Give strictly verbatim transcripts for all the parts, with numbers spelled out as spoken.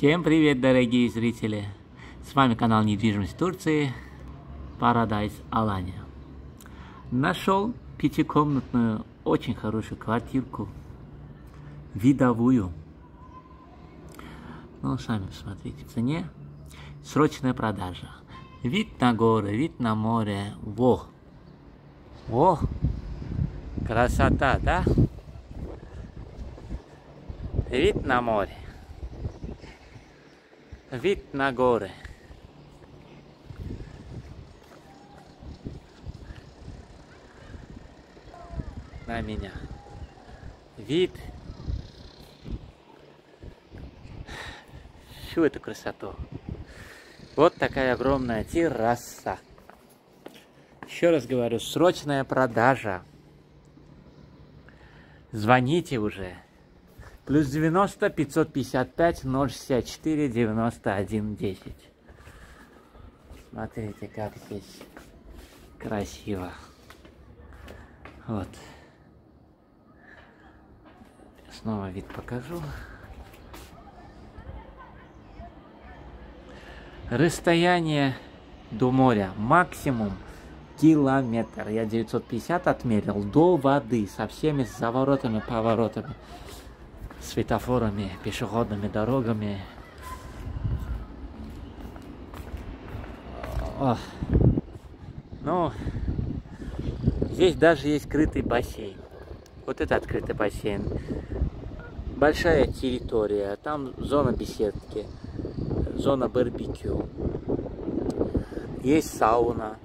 Всем привет, дорогие зрители! С вами канал недвижимость Турции Paradise Alanya. Нашел пятикомнатную, очень хорошую квартирку, видовую. Ну, сами посмотрите, в цене. Срочная продажа. Вид на горы, вид на море. Во! Во! Красота, да? Вид на море. Вид на горы. На меня. Вид. Всю эту красоту. Вот такая огромная терраса. Еще раз говорю, срочная продажа. Звоните уже. Плюс девяносто пятьсот пятьдесят пять ноль шестьдесят четыре девяносто один десять. Смотрите, как здесь красиво. Вот. Снова вид покажу. Расстояние до моря максимум километр. Я девятьсот пятьдесят отмерил до воды со всеми заворотами, поворотами. Светофорами, пешеходными дорогами. О. Ну, здесь даже есть скрытый бассейн. Вот это открытый бассейн. Большая территория. Там зона беседки, зона барбекю. Есть сауна.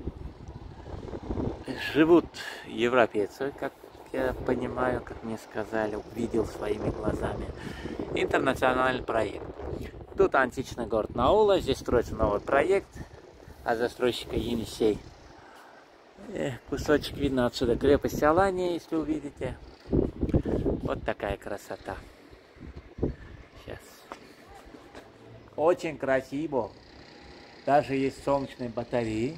Живут европейцы, как я понимаю, как мне сказали, увидел своими глазами. Интернациональный проект. Тут античный город Наула, здесь строится новый проект от застройщика Енисей. И кусочек видно отсюда крепость Алания, если увидите. Вот такая красота. Сейчас. Очень красиво. Даже есть солнечные батареи.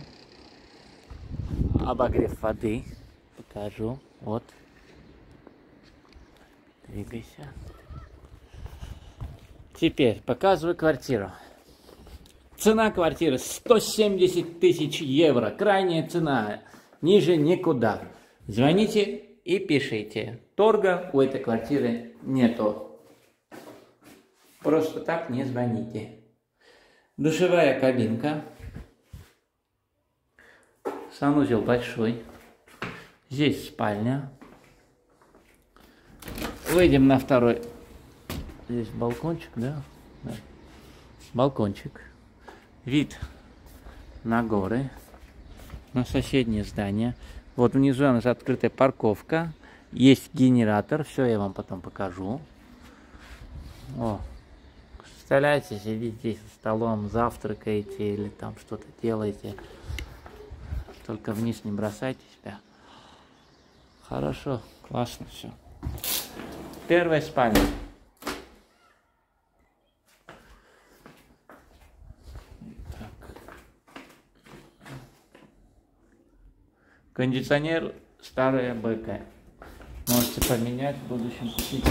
Обогрев воды. Покажу. Вот. Двигайся. Теперь показываю квартиру. Цена квартиры сто семьдесят тысяч евро. Крайняя цена. Ниже никуда. Звоните и пишите. Торга у этой квартиры нету. Просто так не звоните. Душевая кабинка. Санузел большой. Здесь спальня. Выйдем на второй. Здесь балкончик, да? Да. Балкончик. Вид на горы. На соседнее здание. Вот внизу у нас открытая парковка. Есть генератор. Все я вам потом покажу. О. Представляете, сидите за столом, завтракаете или там что-то делаете. Только вниз не бросайте себя. Хорошо, классно все. Первая спальня. Так. Кондиционер старая БК. Можете поменять в будущем.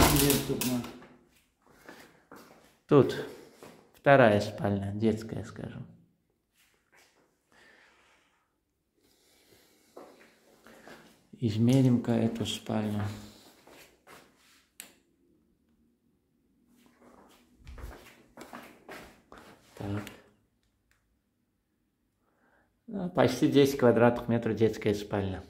Тут вторая спальня, детская, скажем. Измерим-ка эту спальню. Так. Ну, почти десять квадратных метров детская спальня.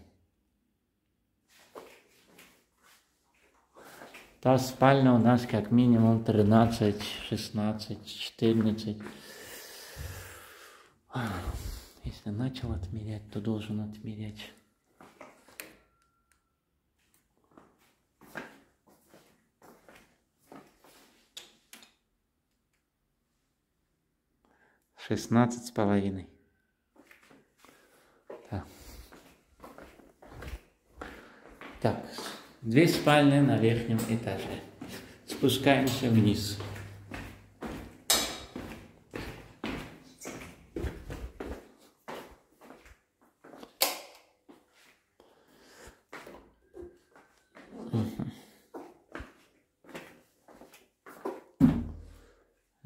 Та спальня у нас как минимум тринадцать, шестнадцать, четырнадцать. Если начал отмерять, то должен отмерять. шестнадцать с половиной. Так. Так, две спальни на верхнем этаже. Спускаемся вниз.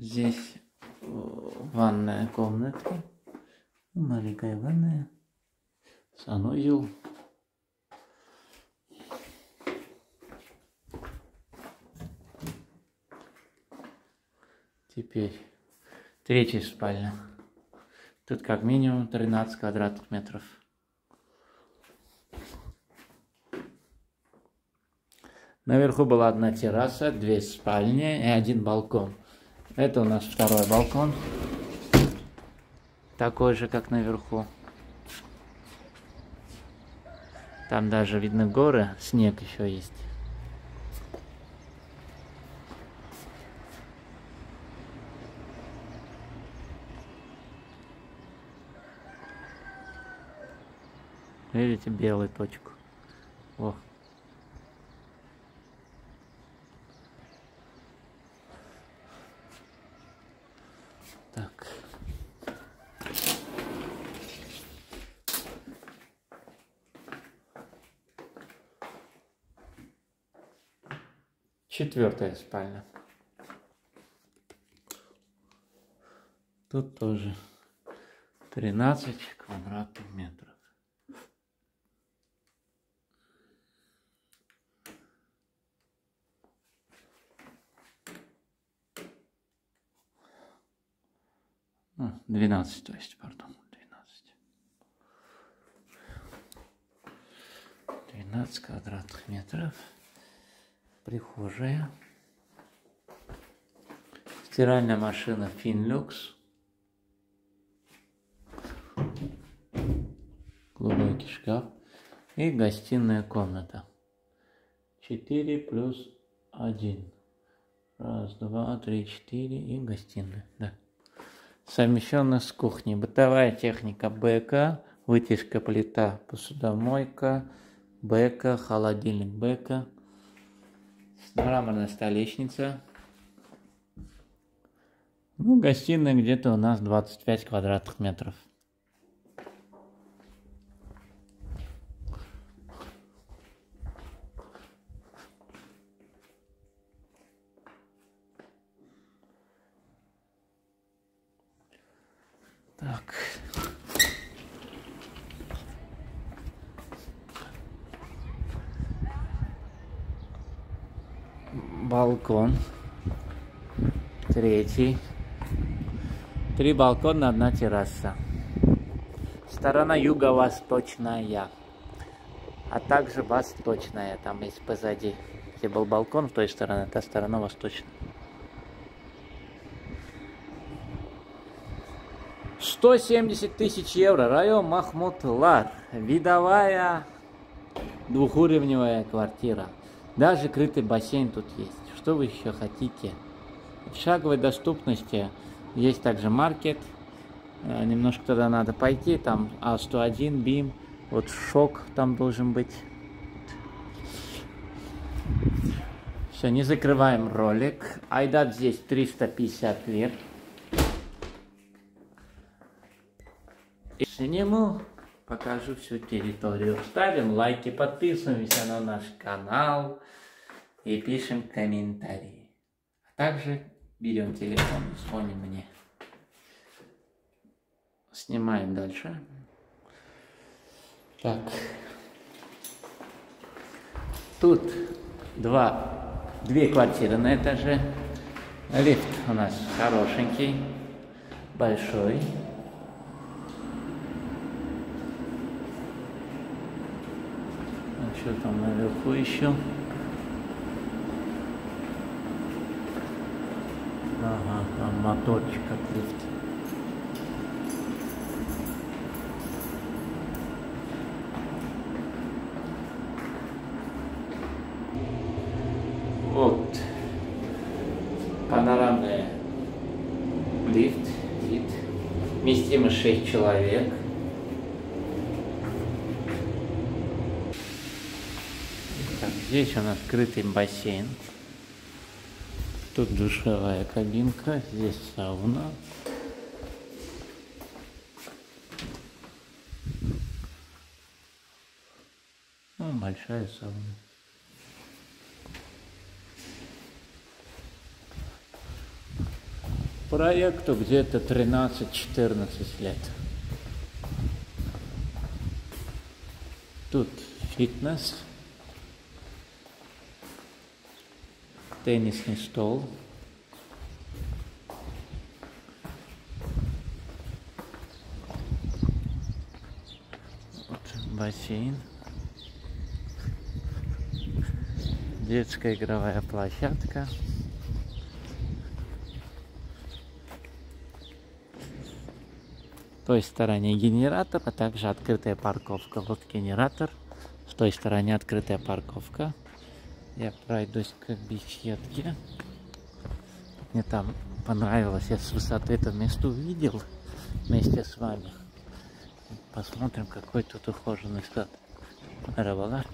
Здесь ванная комнатка. Маленькая ванная. Санузел. Теперь третья спальня. Тут как минимум тринадцать квадратных метров. Наверху была одна терраса, две спальни и один балкон. Это у нас второй балкон. Такой же, как наверху. Там даже видно горы, снег еще есть. Видите, белую точку. О. Так. Четвертая спальня. Тут тоже тринадцать квадратных метров. двенадцать, то есть, пардон, двенадцать. двенадцать квадратных метров. Прихожая. Стиральная машина Finlux. Глубокий шкаф. И гостиная комната. четыре плюс один. Раз, два, три, четыре и гостиная. Да. Совмещенно с кухней. Бытовая техника БК. Вытяжка, плита, посудомойка. БК, холодильник БК. Мраморная столешница. Ну, гостиная где-то у нас двадцать пять квадратных метров. Так. Балкон. Третий. Три балкона, одна терраса. Сторона юго-восточная. А также восточная. Там есть позади. Где был балкон, в той стороне, та сторона восточная. сто семьдесят тысяч евро. Район Махмутлар. Видовая двухуровневая квартира. Даже крытый бассейн тут есть. Что вы еще хотите? В шаговой доступности есть также маркет. Немножко туда надо пойти. Там А сто один, БИМ. Вот шок там должен быть. Все, не закрываем ролик. Айдат здесь триста пятьдесят лет. И сниму, покажу всю территорию. Ставим лайки, подписываемся на наш канал и пишем комментарии. А также берем телефон и звоним мне. Снимаем дальше. Так. Тут два, две квартиры на этаже. Лифт у нас хорошенький, большой. А что там наверху еще? Ага, там моторчик от лифта. Вот. Панорамный лифт, вид. Вместимость шесть человек. Так, здесь у нас скрытый бассейн. Тут душевая кабинка, здесь сауна. Ну, большая сауна. Проекту где-то тринадцать-четырнадцать лет. Тут фитнес, теннисный стол, вот бассейн, детская игровая площадка. В той стороне генератор, а также открытая парковка. Вот генератор, в той стороне открытая парковка. Я пройдусь к беседке. Мне там понравилось, я с высоты это место увидел вместе с вами. Посмотрим, какой тут ухоженный сад. Равалар.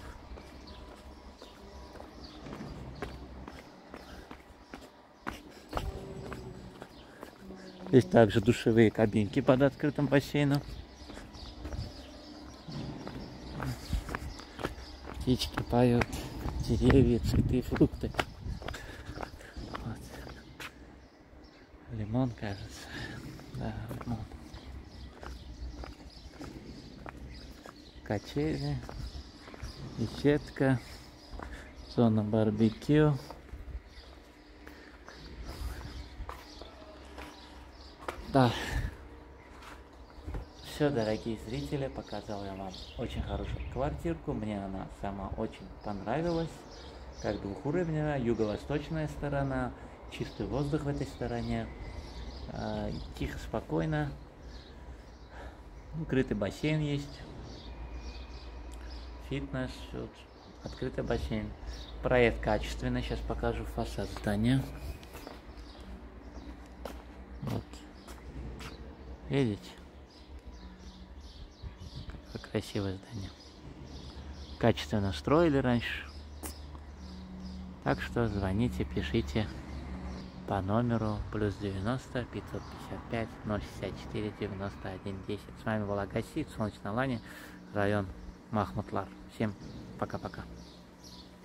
Здесь также душевые кабинки под открытым бассейном. Птички поют, деревья, цветы, фрукты. Вот. Лимон, кажется. Да, лимон. Качели, беседка, зона барбекю. Да, все, дорогие зрители, показал я вам очень хорошую квартирку. Мне она сама очень понравилась. Как двухуровневая, юго-восточная сторона, чистый воздух в этой стороне, э, тихо, спокойно. Открытый бассейн есть, фитнес, вот, открытый бассейн. Проект качественный, сейчас покажу фасад здания. Вот. Видите? Какое красивое здание. Качественно строили раньше. Так что звоните, пишите по номеру плюс девяносто пятьсот пятьдесят пять ноль шестьдесят четыре девяносто один десять. С вами был Агасид, Солнечная Лани, район Махмутлар. Всем пока-пока.